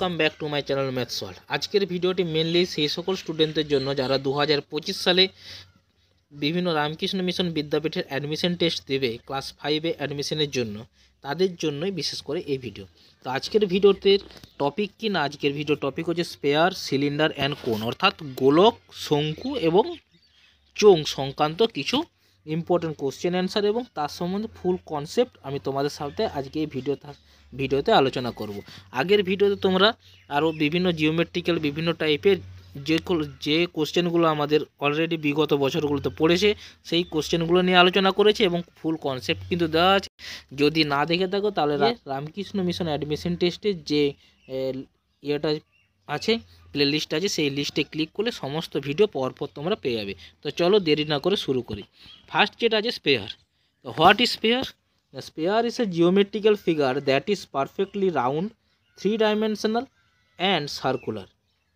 Welcome back to my channel maths world. আজকের ভিডিওটি mainly সেই সকল স্টুডেন্টদের জন্য যারা 2025 সালে বিভিন্ন রামকৃষ্ণ মিশন বিদ্যাপীঠের অ্যাডমিশন টেস্ট দেবে ক্লাস 5-এ অ্যাডমিশনের জন্য, তাদের জন্যই বিশেষ করে এই ভিডিও। তো আজকের ভিডিওতে টপিক কি না, আজকের ভিডিও টপিক হচ্ছে স্পেয়ার, সিলিন্ডার অ্যান্ড কোন, অর্থাৎ গোলক, শঙ্কু এবং চোঙ সংক্রান্ত কিছু ইম্পর্টেন্ট কোশ্চেন অ্যান্সার এবং তার সম্বন্ধে ফুল কনসেপ্ট আমি তোমাদের সাথে আজকে এই ভিডিওতে আলোচনা করব। আগের ভিডিওতে তোমরা আরও বিভিন্ন জিওমেট্রিক্যাল বিভিন্ন টাইপের যে কোশ্চেনগুলো আমাদের অলরেডি বিগত বছরগুলোতে পড়েছে সেই কোশ্চেনগুলো নিয়ে আলোচনা করেছে এবং ফুল কনসেপ্ট কিন্তু দেওয়া আছে। যদি না দেখে থাকো তাহলে রামকৃষ্ণ মিশন অ্যাডমিশন টেস্টের যে ইয়েটা আছে, প্লে লিস্ট আছে, সেই লিস্টে ক্লিক করলে সমস্ত ভিডিও পরপর তোমরা পেয়ে যাবে। তো চলো দেরি না করে শুরু করি। ফার্স্ট যেটা আছে স্পেয়ার। তো what is sphere? The sphere is a geometrical figure that is perfectly round, three-dimensional and circular.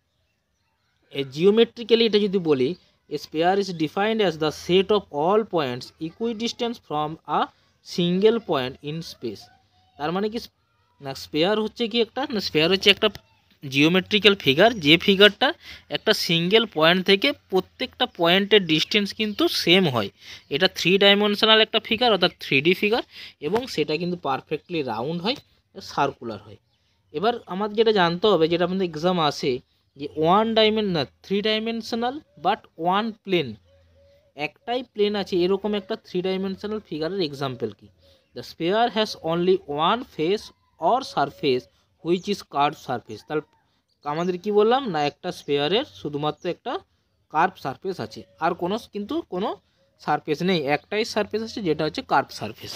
Geometrically এটা যদি বলি, a sphere is defined as the set of all points equidistant from a single point in space. তার মানে কি না, spare হচ্ছে কি একটা স্পেয়ার হচ্ছে একটা জিওমেট্রিক্যাল ফিগার, যে ফিগারটা একটা সিঙ্গেল পয়েন্ট থেকে প্রত্যেকটা পয়েন্টের ডিস্টেন্স কিন্তু সেম হয়। এটা 3 ডাইমেনশনাল একটা ফিগার, অর্থাৎ 3D ফিগার, এবং সেটা কিন্তু পারফেক্টলি রাউন্ড হয়, সার্কুলার হয়। এবার আমাদের যেটা জানতে হবে, যেটা আমাদের এক্সাম আসে, যে 3 ডাইমেনশনাল বাট ওয়ান প্লেন, একটাই প্লেন আছে এরকম একটা 3 ডাইমেনশনাল ফিগারের এক্সাম্পল কি? The sphere has only one face or surface which is curve surface. তাহলে আমাদের কি বললাম না, একটা স্পেয়ারের শুধুমাত্র একটা কার্ভ সারফেস আছে, আর কোনো সারফেস নেই, একটাই সারফেস আছে যেটা হচ্ছে কার্ভ সারফেস।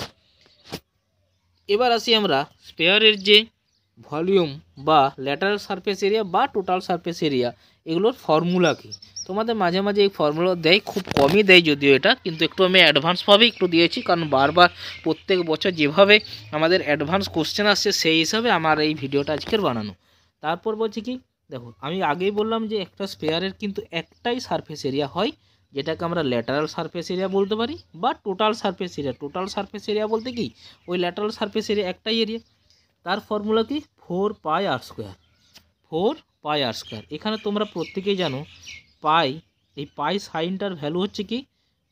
এবার আসি আমরা স্পেয়ারের যে ভলিউম বা ল্যাটারাল সারফেস এরিয়া বা টোটাল সারফেস এরিয়া, এগুলোর ফর্মুলা কি? তোমাদের মাঝে মাঝে এই ফর্মুলা দেয়, খুব কমই দেয় যদিও এটা, কিন্তু একটু আমি অ্যাডভান্সভাবে একটু দিয়েছি, কারণ বারবার প্রত্যেক বছর যেভাবে আমাদের অ্যাডভান্স কোশ্চেন আসছে সেই হিসাবে আমার এই ভিডিওটা আজকের বানানো। তারপর বলছি কি, দেখো আমি আগেই বললাম যে একটা স্পেয়ারের কিন্তু একটাই সারফেস এরিয়া হয়, যেটাকে আমরা ল্যাটারাল সারফেস এরিয়া বলতে পারি বা total surface area. Total surface area বলতে কি, ওই ল্যাটারাল সারফেস এরিয়া একটাই এরিয়া। তার ফর্মুলা কি? 4πr²। 4πr²। এখানে তোমরা প্রত্যেকেই জানো পাই, এই পাই সাইনটার ভ্যালু হচ্ছে কি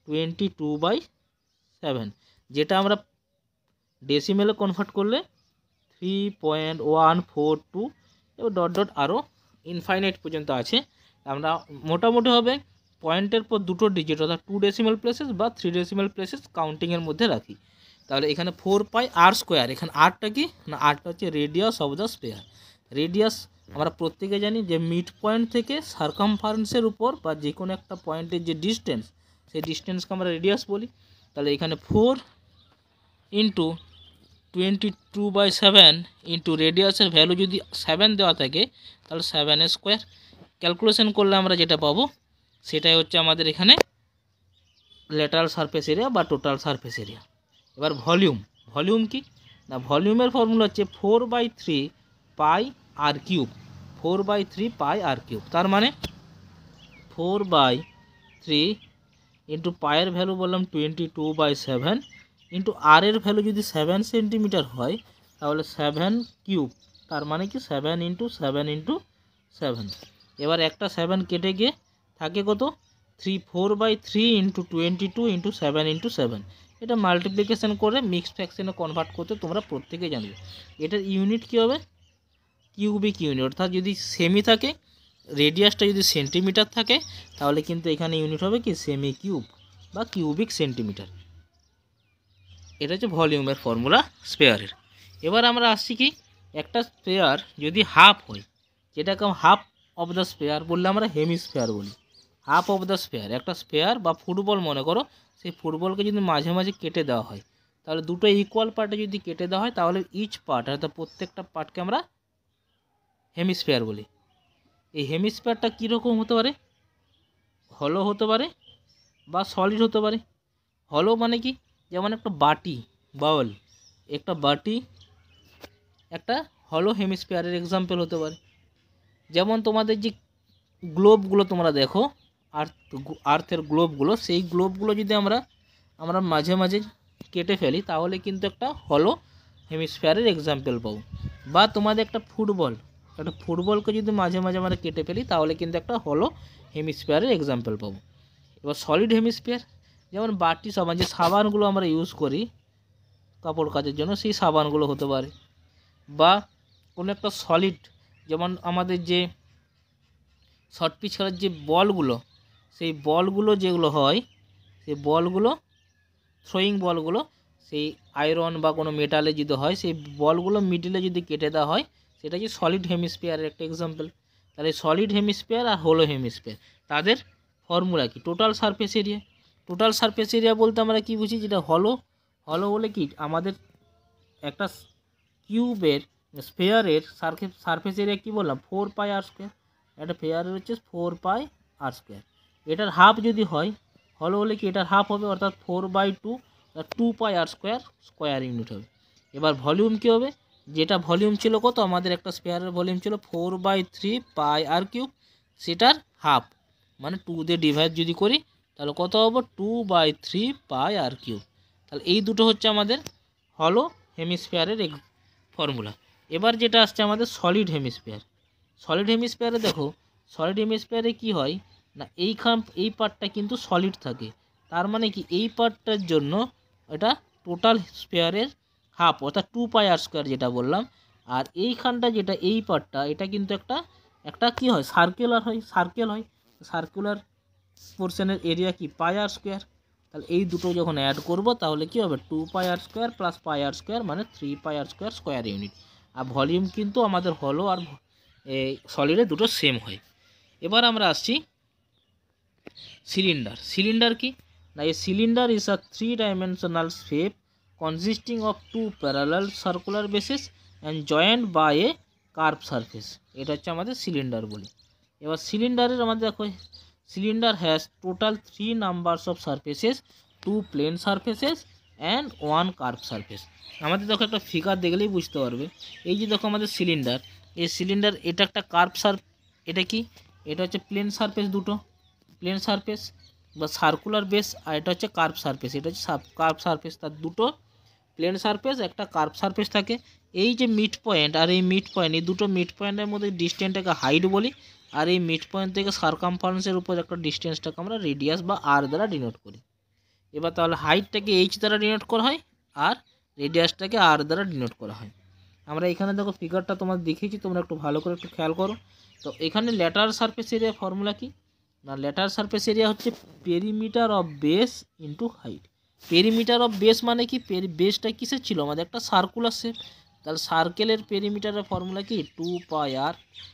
22/7, যেটা আমরা ডেসিমেলে কনভার্ট করলে 3.142 এবং ডট আরও ইনফাইনাইট পর্যন্ত আছে। আমরা মোটামুটি হবে পয়েন্টের পর দুটো ডিজিট, অর্থাৎ 2 ডেসিমেল প্লেসেস বা 3 ডেসিমেল প্লেসেস কাউন্টিংয়ের মধ্যে রাখি। তাহলে এখানে 4πr²। এখানে আরটা কি না, আরটা হচ্ছে radius of the sphere. Radius আমরা প্রত্যেকে জানি যে মিড পয়েন্ট থেকে সার্কামফারেন্সের উপর বা যে কোনো একটা পয়েন্টের যে ডিস্টেন্স, সেই ডিস্টেন্সকে আমরা রেডিয়াস বলি। তাহলে এখানে 4 ইন্টু 22/7 ইন্টু রেডিয়াসের ভ্যালু যদি 7 দেওয়া থাকে, তাহলে 7² ক্যালকুলেশন করলে আমরা যেটা পাবো সেটাই হচ্ছে আমাদের এখানে ল্যাটারাল সারফেস এরিয়া বা টোটাল সারফেস এরিয়া। এবার ভলিউম কি না, ভলিউমের ফর্মুলা হচ্ছে 4/3πr³। 4/3πr³। তার মানে 4/3 ইন্টু পায়ের ভ্যালু বললাম 22/7 ইন্টু আর এর ভ্যালু যদি 7 সেন্টিমিটার হয়, তাহলে 7³ তার মানে কি 7 ইন্টু 7। এবার একটা 7 কেটে গিয়ে থাকে কত, 4/3 ইন্টু 22 ইন্টু 7 এটা মাল্টিপ্লিকেশন করে মিক্সড ফ্র্যাকশনে কনভার্ট করতে তোমরা প্রত্যেকে জানবে। এটার ইউনিট কী হবে? Cubic unit. অর্থাৎ যদি সেমি থাকে, রেডিয়াসটা যদি সেন্টিমিটার থাকে, তাহলে কিন্তু এখানে ইউনিট হবে কি সেমি কিউব বা কিউবিক সেন্টিমিটার। এটা হচ্ছে ভলিউমের ফর্মুলা স্পেয়ারের। এবার আমরা আসছি কি, একটা স্পেয়ার যদি হাফ হয়, যেটাকে হাফ অফ দ্য স্পেয়ার বললে আমরা হেমিস্ফেয়ার বলি। হাফ অফ দ্য স্পেয়ার, একটা স্পেয়ার বা ফুটবল মনে করো, সেই ফুটবলকে যদি মাঝে মাঝে কেটে দেওয়া হয়, তাহলে দুটো ইকুয়াল পার্টে যদি কেটে দেওয়া হয়, তাহলে ইচ পার্ট অর্থাৎ প্রত্যেকটা পার্টকে আমরা হেমিস্ফেয়ার বলি। এই হেমিস্ফেয়ারটা কীরকম হতে পারে? হলো হতে পারে বা সলিড হতে পারে। হলো মানে কি, যেমন একটা বাটি, বাউল, একটা বাটি একটা হলো হেমিস্ফেয়ারের এক্সাম্পল হতে পারে। যেমন তোমাদের যে গ্লোবগুলো তোমরা দেখো, আর্থের গ্লোবগুলো, সেই গ্লোবগুলো যদি আমরা মাঝে মাঝে কেটে ফেলি, তাহলে কিন্তু একটা হলো হেমিস্ফেয়ারের এক্সাম্পল পাবো। বা তোমাদের একটা ফুটবল একটা ফুটবলকে যদি মাঝে মাঝে আমরা কেটে ফেলি তাহলে কিন্তু একটা হলো হেমিস্ফিয়ারের এক্সাম্পল পাবো। এবার সলিড হেমিস্ফিয়ার, যেমন বাটি সাবান, যে সাবানগুলো আমরা ইউজ করি কাপড় কাচার জন্য, সেই সাবানগুলো হতে পারে, বা কোনো একটা সলিড, যেমন আমাদের যে শর্ট পিচ খেলার যে বলগুলো, সেই বলগুলো যেগুলো হয়, সেই বলগুলো থ্রোয়িং বলগুলো, সেই আয়রন বা কোনো মেটালে যদি হয়, সেই বলগুলো মিডিলে যদি কেটে দেওয়া হয়, সেটা কি সলিড হেমিস্ফিয়ারের একটা এক্সাম্পল। তাহলে সলিড হেমিস্ফিয়ার আর হোলো হেমিস্ফিয়ার, তাদের ফর্মুলা কি? Total surface area. Total surface area বলতে আমরা কি বুঝি? যেটা হলো বলে কি, আমাদের একটা কিউবের স্ফেয়ারের সারফেস এরিয়া কি বললাম? 4πr²। একটা স্ফেয়ারের হচ্ছে 4πr²। এটার হাফ যদি হয়, হলো হলে কি এটার হাফ হবে, অর্থাৎ 4/2, 2πr² স্কোয়ার ইউনিট হবে। এবার ভলিউম কী হবে? যেটা ভলিউম ছিল কত, আমাদের একটা স্পেয়ারের ভলিউম ছিল 4/3πr³, সেটার হাফ মানে 2 দিয়ে ডিভাইড যদি করি তাহলে কত হবে? 2/3πr³। তাহলে এই দুটো হচ্ছে আমাদের হলো হেমিস্ফিয়ারের ফর্মুলা। এবার যেটা আসছে আমাদের সলিড হেমিস্ফিয়ার। সলিড হেমিস্ফিয়ারে দেখো, সলিড হেমিস্ফিয়ারে কি হয় না, এই পার্টটা কিন্তু সলিড থাকে। তার মানে কি, এই পার্টটার জন্য এটা টোটাল স্ফিয়ারের হাফ, অর্থাৎ 2πr² যেটা বললাম। আর এইখানটা যেটা এই পার্টটা, এটা কিন্তু একটা কি হয়? সার্কেল হয়। সার্কুলার পোর্শনের এরিয়া কি? πr²। তাহলে এই দুটো যখন অ্যাড করব তাহলে কি হবে? 2πr² প্লাস πr² মানে 3πr² স্কোয়ার ইউনিট। আর ভলিউম কিন্তু আমাদের হলো আর এই সলিডে দুটো সেম হয়। এবার আমরা আসছি সিলিন্ডার। সিলিন্ডার কি না, এই cylinder is a 3-dimensional shape consisting of 2 parallel circular bases and joined by a curved surface। এটা হচ্ছে আমাদের সিলিন্ডার বলি। এবার সিলিন্ডারের আমাদের দেখো, cylinder has total 3 numbers of surfaces, 2 plane surfaces and 1 curved surface। আমাদের দেখো একটা ফিগার দেখলেই বুঝতে পারবে। এই যে দেখো আমাদের সিলিন্ডার, এই সিলিন্ডার, এটা একটা কার্ভ এটা কি? এটা হচ্ছে প্লেন সারফেস, দুটো প্লেন সারফেস বা সার্কুলার বেস, আর এটা হচ্ছে কার্ভ সারফেস। এটা হচ্ছে কার্ভ সারফেস, তার দুটো প্লেন সারফেস, একটা কার্ভ সারফেস থাকে। এই যে মিড পয়েন্ট আর এই মিড পয়েন্ট, এই দুটো মিড পয়েন্টের মধ্যে ডিস্টেন্সটাকে হাইট বলি, আর এই মিড পয়েন্ট থেকে সার্কামফারেন্সের উপর একটা ডিস্টেন্সটাকে আমরা রেডিয়াস বা আর দ্বারা ডিনোট করি। এবার তাহলে হাইটটাকে এইচ দ্বারা ডিনোট করা হয় আর রেডিয়াসটাকে আর দ্বারা ডিনোট করা হয়। আমরা এখানে দেখো ফিগারটা তোমার দেখিয়েছি, তোমরা একটু ভালো করে একটু খেয়াল করো। তো এখানে ল্যাটারাল সারফেস এরিয়া ফর্মুলা কি না, ল্যাটারাল সারফেস এরিয়া হচ্ছে perimeter of base into height. Perimeter of base মানে কি, বেসটা কিসের ছিল? আমাদের একটা সার্কুলার শেপ। তাহলে সার্কেলের পেরিমিটারের ফর্মুলা কি? 2πr,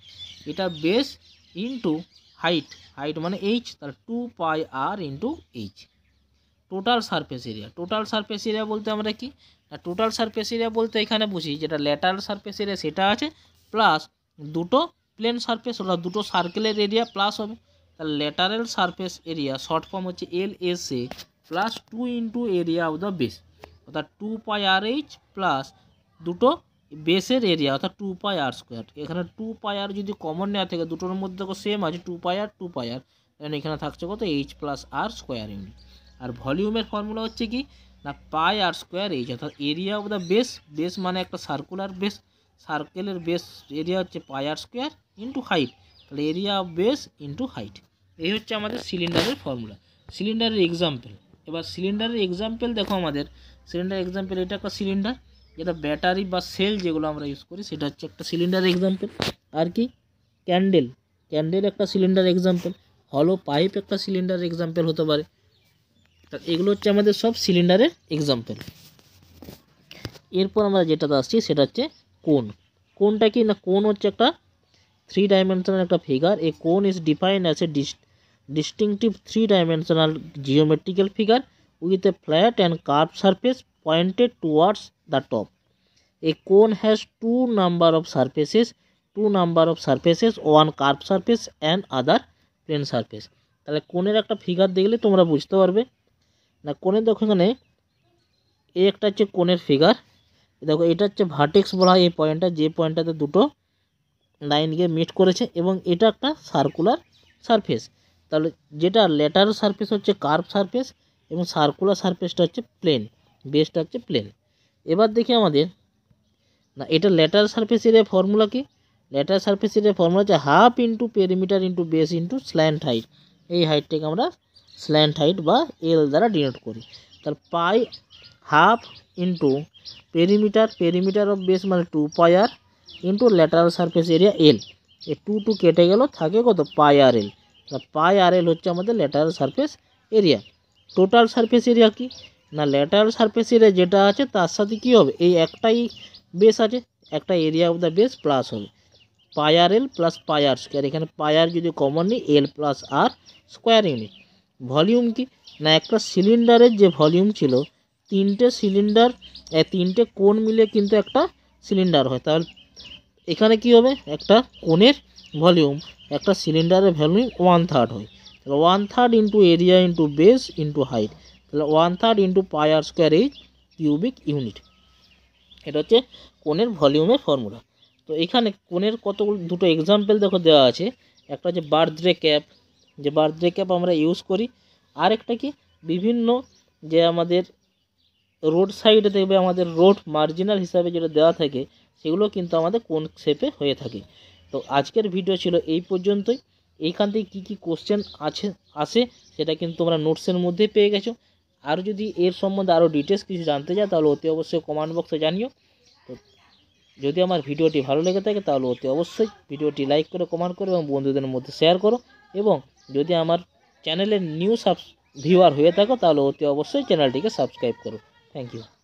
এটা বেস ইন্টু হাইট, হাইট মানে এইচ, তাহলে 2πr into H. Total surface area, total surface area বলতে আমরা কি না, টোটাল সারফেস এরিয়া বলতে এখানে বুঝি যেটা ল্যাটারাল সারফেস এরিয়া সেটা আছে, প্লাস দুটো প্লেন সারফেস, ওটা দুটো সার্কেলের এরিয়া প্লাস হবে। তাহলে lateral surface area short form হচ্ছে LSA plus 2 into area of the base, অর্থাৎ 2πrh প্লাস দুটো বেসের এরিয়া, অর্থাৎ 2πr²। এখানে 2πr যদি কমন নেওয়া থেকে, দুটোর মধ্যে দেখো সেম আছে 2πr, এখানে থাকছে কত? h plus r square unit. আর ভলিউমের ফর্মুলা হচ্ছে কি না, πr²h, অর্থাৎ area of the base, base মানে একটা সার্কুলার বেস, সার্কেলের বেস এরিয়া হচ্ছে πr² ইন্টু হাইট, তাহলে area of base into height. এই হচ্ছে আমাদের সিলিন্ডারের ফর্মুলা, সিলিন্ডারের এক্সাম্পল। এবার সিলিন্ডারের এক্সাম্পল দেখো, আমাদের সিলিন্ডার এক্সাম্পল, এটা একটা সিলিন্ডার, যেটা ব্যাটারি বা সেল যেগুলো আমরা ইউজ করি সেটা হচ্ছে একটা সিলিন্ডার এক্সাম্পল। আর কি ক্যান্ডেল, ক্যান্ডেল একটা সিলিন্ডার এক্সাম্পল, হলো পাইপ একটা সিলিন্ডার এক্সাম্পল হতে পারে। তা এগুলো হচ্ছে আমাদের সব সিলিন্ডারের এক্সাম্পল। এরপর আমরা যেটাতে আসছি সেটা হচ্ছে কোন। কোনটা কি না, কোন হচ্ছে একটা 3-dimensional একটা figure. A cone is defined as a distinctive 3-dimensional geometrical figure with a flat and curved surface pointed towards the top. A cone has two number of surfaces, one curved surface and other plane surface। তাহলে কোণের একটা figure দেখলে তোমরা বুঝতে পারবে না। কোণের দেখো এখানে এই একটা হচ্ছে কোণের ফিগার, দেখো এটা হচ্ছে ভার্টেক্স বলা হয় এই পয়েন্টটা, যে পয়েন্টটাতে দুটো লাইন গিয়ে মিট করেছে, এবং এটা একটা সার্কুলার সারফেস। তাহলে যেটা ল্যাটারাল সারফেস হচ্ছে কার্ভ সারফেস এবং সার্কুলার সারফেসটা হচ্ছে প্লেন, বেসটা হচ্ছে প্লেন। এবার দেখি আমাদের না, এটা ল্যাটারাল সারফেস এরিয়া ফর্মুলা কি, ল্যাটারাল সারফেস এরিয়ার ফর্মুলা হচ্ছে half into perimeter into base into slant height. এই হাইটটাকে আমরা স্ল্যান্ট হাইট বা এল দ্বারা ডিনোট করি। তাহলে pi half into perimeter of base মানে 2 pi r into lateral surface area L. এই 2 কেটে গেল, থাকে কত পাই আর এল। পাই আর এল হচ্ছে আমাদের lateral surface area. Total surface area কি না, ল্যাটারাল সারফেস এরিয়া যেটা আছে তার সাথে কি হবে, এই একটাই বেস আছে, একটা area of the base plus হবে পাই আর এল প্লাস পাই আর স্কোয়ার। এখানে পাই আর যদি কমন নিই, L plus r square unit. Volume কি না, একটা সিলিন্ডারের যে ভলিউম ছিল, তিনটে কোণ মিলে কিন্তু একটা সিলিন্ডার হয়। তাহলে এখানে কি হবে, একটা কোণের ভলিউম একটা সিলিন্ডারের ভলিউম 1/3 হয়। তাহলে 1/3 into area into base into height, তাহলে 1/3 ইন্টু পাই আর স্কোয়ার এই কিউবিক ইউনিট। এটা হচ্ছে কোণের ভলিউমের ফর্মুলা। তো এখানে কোণের কতগুলো দুটো এক্সাম্পল দেখো দেওয়া আছে। একটা হচ্ছে বার্থডে ক্যাপ, যে বার্থডে ক্যাপ আমরা ইউজ করি। আর একটা কি, বিভিন্ন যে আমাদের রোড সাইডে দেখবে আমাদের রোড মার্জিনাল হিসাবে যেটা দেওয়া থাকে, সেগুলো কিন্তু আমাদের কোন শেপে হয়ে থাকে। তো আজকের ভিডিও ছিল এই পর্যন্তই। এইখান থেকে কী কী কোশ্চেন আসে সেটা কিন্তু তোমরা নোটসের মধ্যে পেয়ে গেছো। আর যদি এর সম্বন্ধে আরও ডিটেলস কিছু জানতে চাও তাহলে অতি অবশ্যই কমেন্ট বক্সে জানিও। তো যদি আমার ভিডিওটি ভালো লেগে থাকে তাহলে অতি অবশ্যই ভিডিওটি লাইক করে, কমেন্ট করো এবং বন্ধুদের মধ্যে শেয়ার করো। এবং যদি আমার চ্যানেলের নিউ ভিউয়ার হয়ে থাকো তাহলে অতি অবশ্যই চ্যানেলটিকে সাবস্ক্রাইব করো। Thank you.